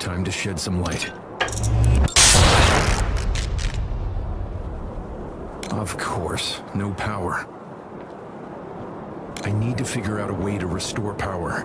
Time to shed some light. Of course, no power. I need to figure out a way to restore power.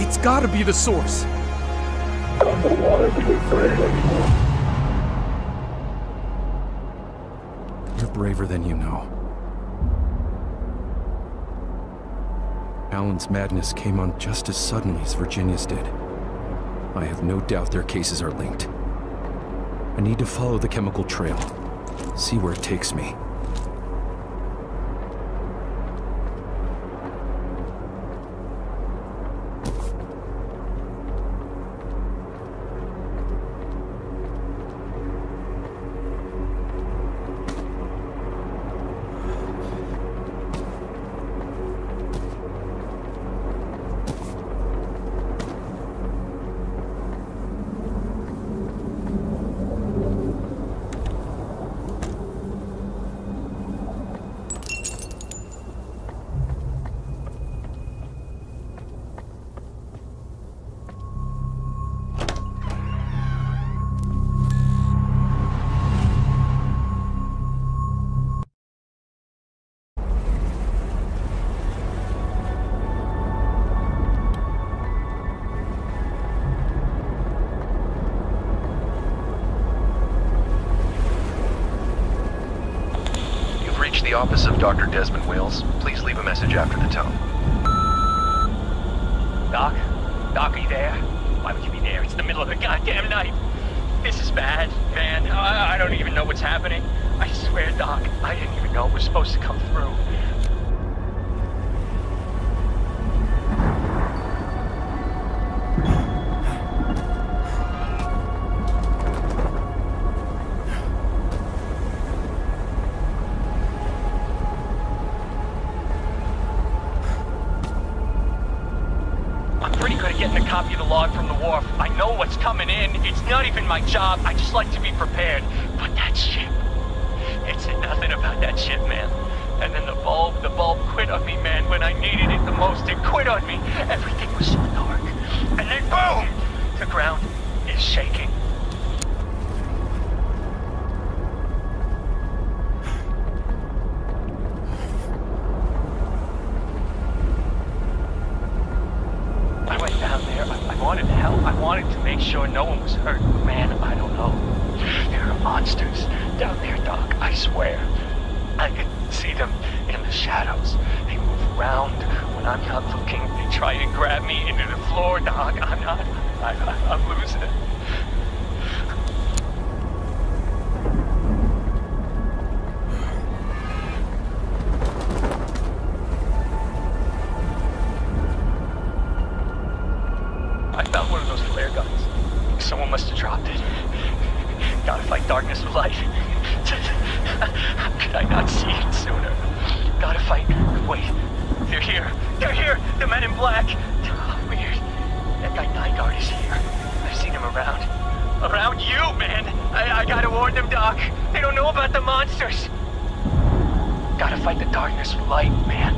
It's gotta be the source. Doesn't want to be afraid anymore. You're braver than you know. Alan's madness came on just as suddenly as Virginia's did. I have no doubt their cases are linked. I need to follow the chemical trail, see where it takes me. The office of Dr. Desmond Wills. Please leave a message after the tone. Doc? Doc, are you there? Why would you be there? It's the middle of the goddamn night. This is bad, man. I don't even know what's happening. I swear, Doc, I didn't even know it was supposed to come through. Copy the log from the wharf. I know what's coming in. It's not even my job. I just like to be prepared. But that ship, it said nothing about that ship, man. And then the bulb quit on me, man, when I needed it the most. It quit on me. Everything was so dark. And then boom! The ground is shaking. Make sure no one was hurt. Man, I don't know. There are monsters down there, Doc, I swear. I can see them in the shadows. They move around when I'm not looking. They try to grab me into the floor, Doc. I'm losing it. I found one of those flare guns. Someone must have dropped it. Gotta fight darkness with light. How could I not see it sooner? Gotta fight. Wait. They're here. They're here! The men in black! Oh, weird. That guy Nygaard is here. I've seen him around. Around you, man! I gotta warn them, Doc. They don't know about the monsters. Gotta fight the darkness with light, man.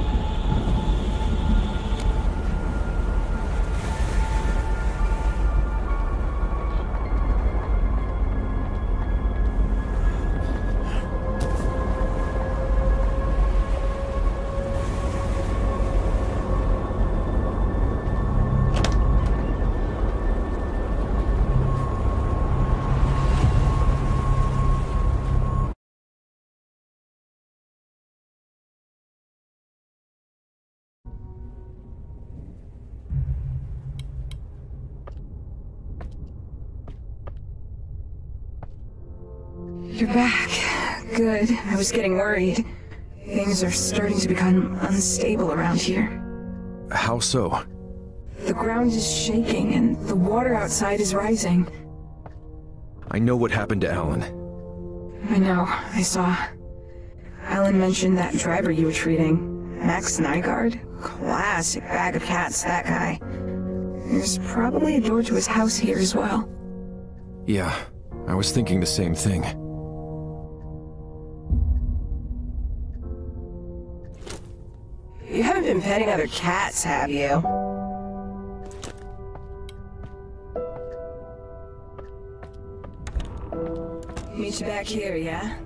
You're back. Good. I was getting worried. Things are starting to become unstable around here. How so? The ground is shaking and the water outside is rising. I know what happened to Alan. I know. I saw. Alan mentioned that driver you were treating. Max Nygaard? Classic bag of cats, that guy. There's probably a door to his house here as well. Yeah, I was thinking the same thing. You haven't been petting other cats, have you? Meet you back here, yeah?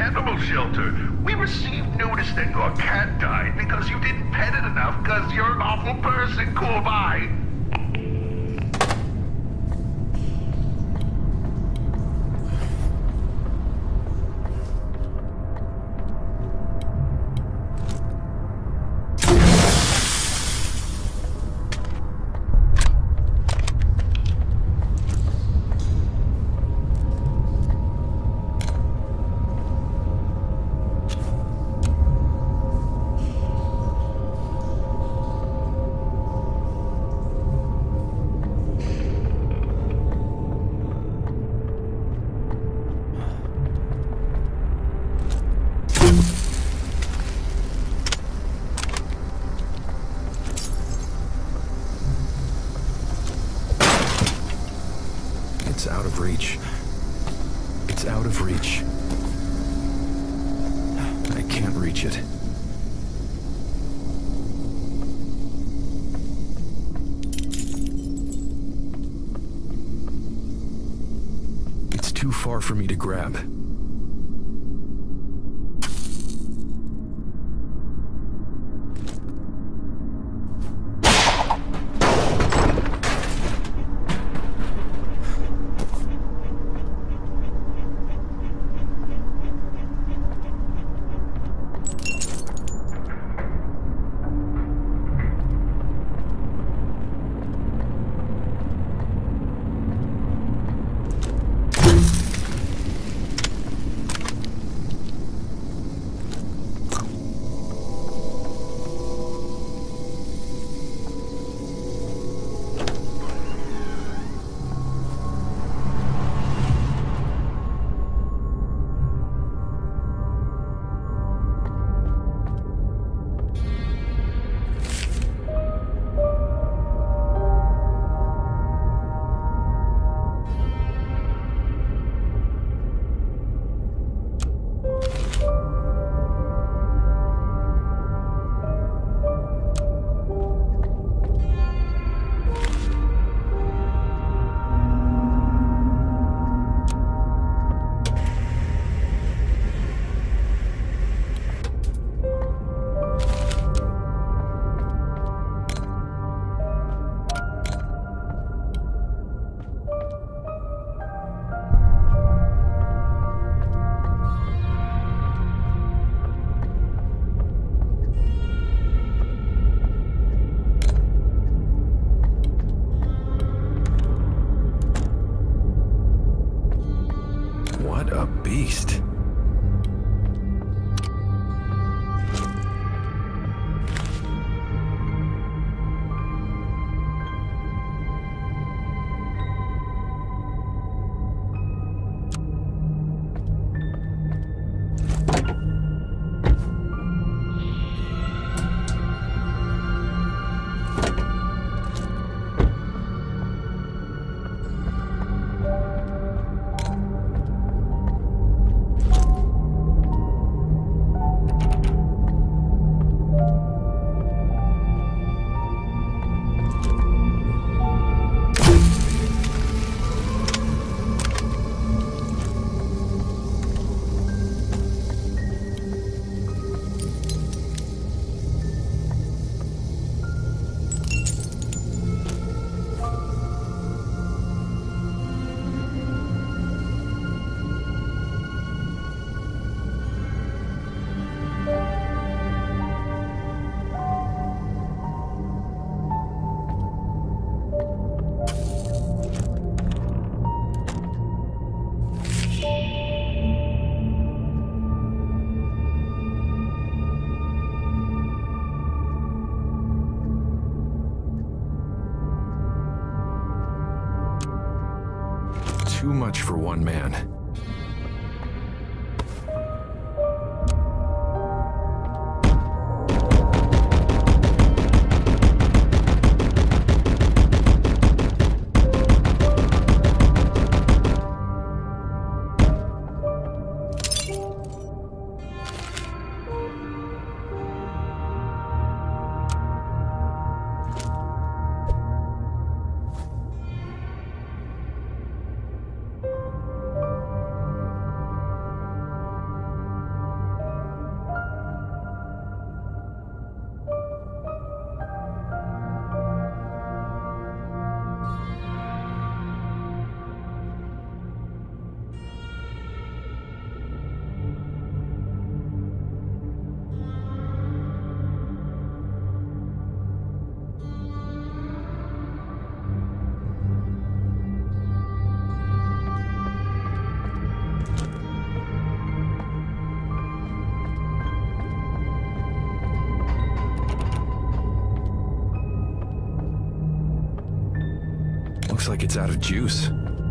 animal shelter. We received notice that your cat died because you didn't pet it enough because you're an awful person. Cool, bye. It's out of reach. It's out of reach. I can't reach it. It's too far for me to grab. What a beast. Too much for one man. Looks like it's out of juice.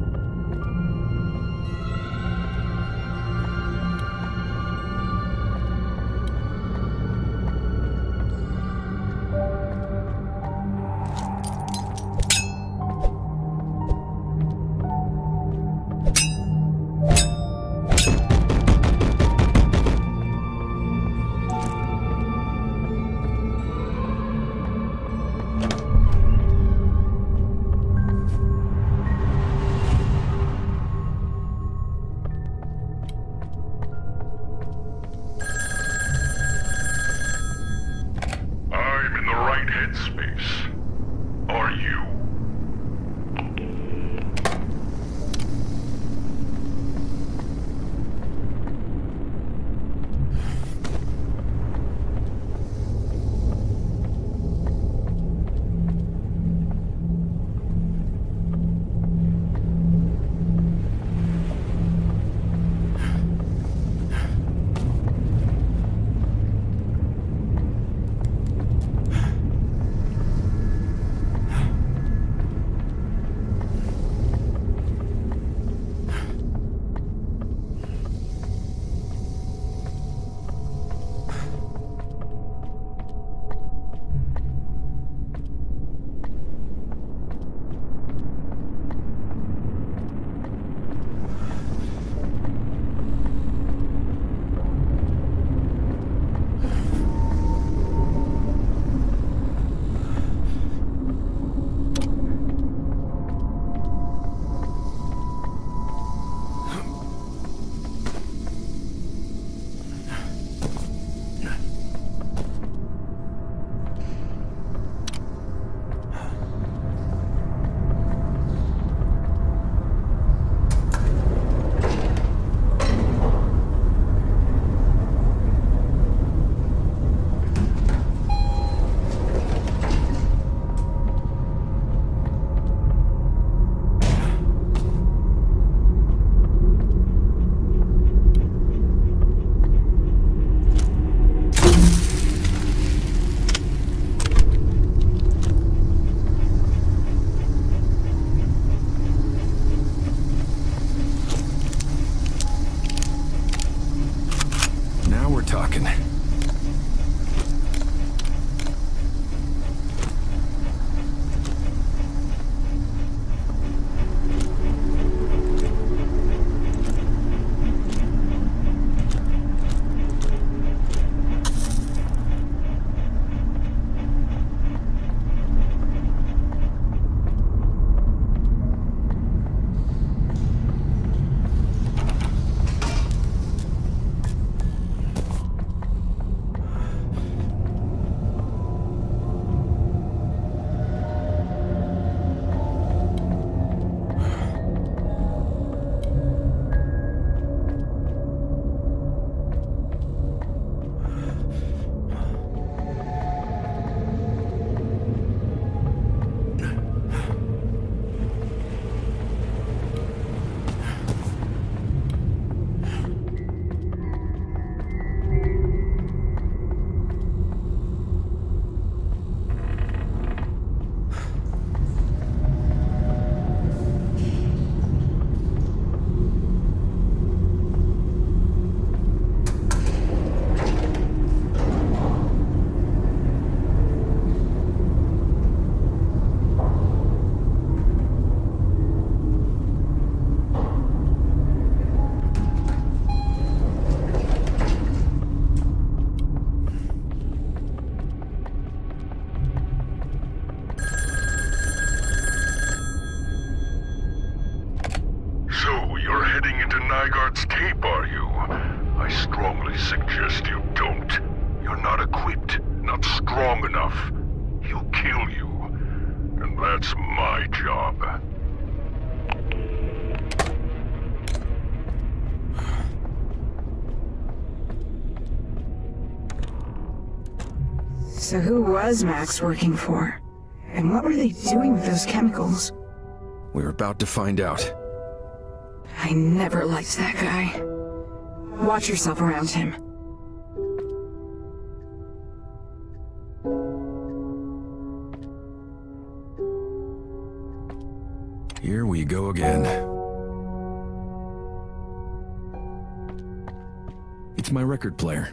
Talking. Nygaard's tape, are you? I strongly suggest you don't. You're not equipped, not strong enough. He'll kill you. And that's my job. So who was Max working for? And what were they doing with those chemicals? We're about to find out. I never liked that guy. Watch yourself around him. go again. It's my record player.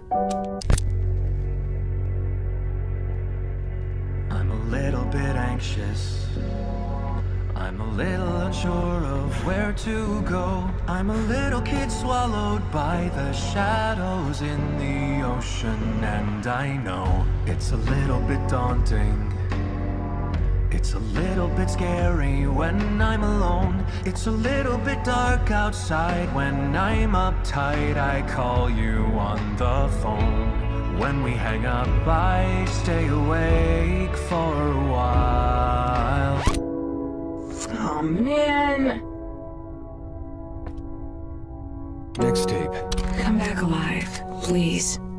I'm a little bit anxious. I'm a little unsure of where to go. I'm a little kid swallowed by the shadows in the ocean, and I know it's a little bit daunting. It's a little bit scary when I'm alone. It's a little bit dark outside when I'm uptight. I call you on the phone. When we hang up, I stay awake for a while. Oh man. Next tape. Come back alive, please.